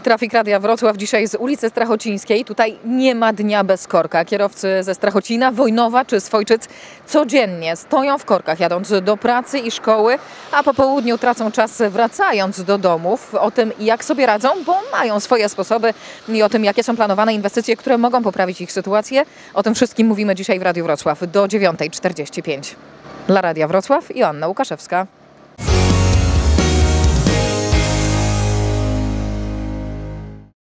Trafik Radia Wrocław dzisiaj z ulicy Strachocińskiej. Tutaj nie ma dnia bez korka. Kierowcy ze Strachocina, Wojnowa czy Swojczyc codziennie stoją w korkach, jadąc do pracy i szkoły, a po południu tracą czas wracając do domów. O tym, jak sobie radzą, bo mają swoje sposoby, i o tym, jakie są planowane inwestycje, które mogą poprawić ich sytuację. O tym wszystkim mówimy dzisiaj w Radiu Wrocław do 9:45. Dla Radia Wrocław Joanna Łukaszewska.